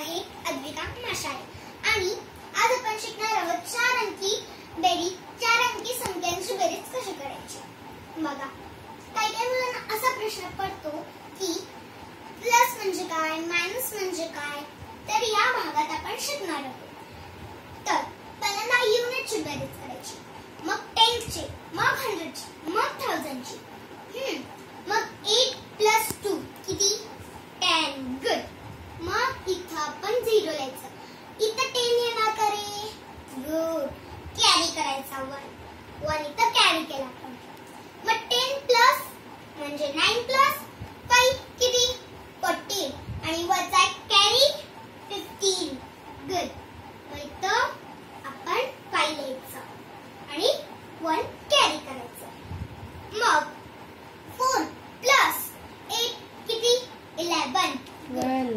आहे अद्विका मशाले आणि आज आपण शिकणार आहोत 4 अंकी बेरीज, 4 अंकी संख्यांची बेरीज कशी करायची। बघा, काही मुलांना असा प्रश्न पडतो की प्लस म्हणजे काय, मायनस म्हणजे काय, तर या भागात आपण शिकणार आहोत। तर पहिल्यांदा युनिटची बेरीज करायची, मग 10 ची, मग 100 ची, मग 1000 ची। मग 8 + 2 किती 10। गुड। मग इथं आपण 0 लिहायचं, इथं 10 येणार का रे? गुड। कॅरी करायचा 1 इथं कॅरी केला आपण। मग 10 प्लस म्हणजे 9 + 5 किती 14 आणि वजा कॅरी 15। गुड। मग इथं आपण 5 लिहायचं आणि 1 कॅरी करायचं। मग 4 + 8 किती 11। 12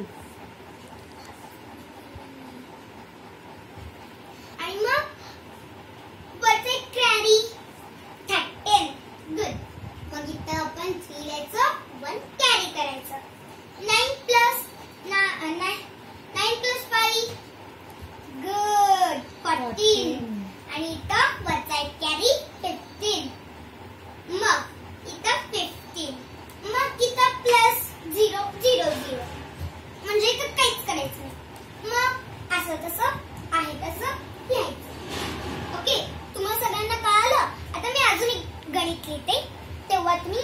आणि मग वरचे कॅरी 13। गुड। मग इथं आपण 3 लिहायचं, 1 कॅरी करायचं। 9 + 5 गुड 14 आणि इथं वरचा कॅरी 15। मग इथं 15। मग इथं प्लस 0 0 0 म्हणजे इथं काहीच करायचं नाही। मग असं तसं आहे तसं लिहायचं। ओके, तुम्हाला सगळ्यांना कळालं? आता मी अजून एक गणित लिहिते, तेव्हा तुम्ही।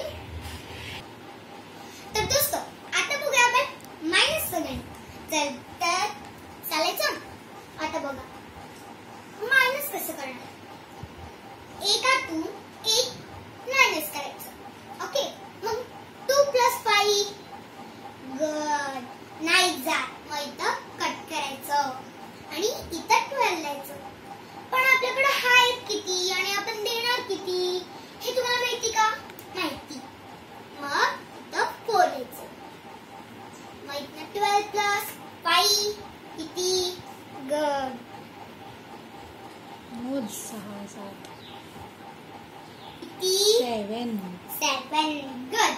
तर दोस्तों, आता बघूया आपण मायनसचं गणित। तर चालायचं। आता बघा, मायनस कसं करणार? एकातून 1 मायनस करायचं। ओके, मग 2 + 5 गुड नाही जात, मग इथं कट करायचं आणि इथं 12 लिहायचं। पण आपल्याकडे आहेत किती आणि आपण देणार किती हे तुम्हाला माहिती का? माहिती। मग इथं 4 लिहायचं। मग इथं 12 + 5 किती गुड 6 7 किती 7 7 गुड।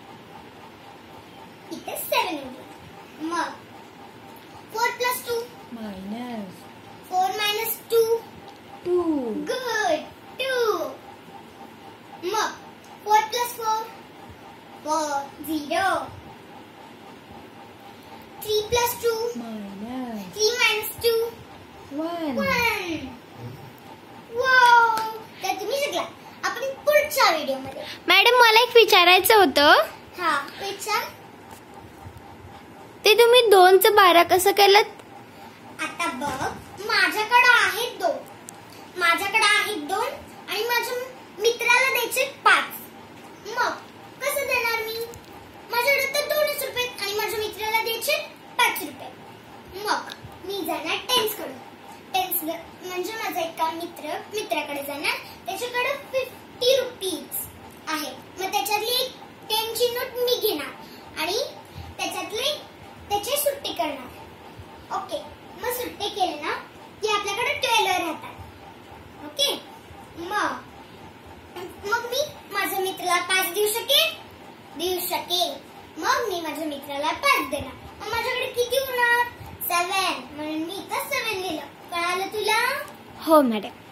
इथे 7 लिहिलं। मग 4 + 2 minus 4 - 2 2 गुड 2। मग 4 + 4 4 0। 3 + 2 minus 3 - 2 1 1। वाव, तर तुम्ही शिकला। आपण पुढच्या व्हिडिओमध्ये। मॅडम, मला एक विचारायचं होतं, हा विचार। ते तुम्ही 2चं 12 कसं केलं? आता बघ, माझ्याकडे आहेत 2 आणि माझ्या मित्राला द्यायचे 5। मग कसं देणार मी? माझ्याकडे तर 2 रुपये आणि माझ्या मित्राला द्यायचे 5 रुपये। मग मी जाणार टेन्स कडे। टेन्स म्हणजे माझा एका मित्राकडे जाणार, त्याच्याकडे 50 रुपीज आहे। मग त्याच्यातली एक 10 ची नोट मी घेणार आणि त्याची सुट्टी करणार। ओके, मग सुट्टी केली ना की आपल्याकडे 12 राहतात। ओके, मग मी माझ्या मित्राला 5 देऊ शकेन। मग मी माझ्या मित्राला 5 देणार। मग माझ्याकडे किती होणार? 7। म्हणून मी इथं 7 लिहिलं। कळालं तुला? हो मॅडम।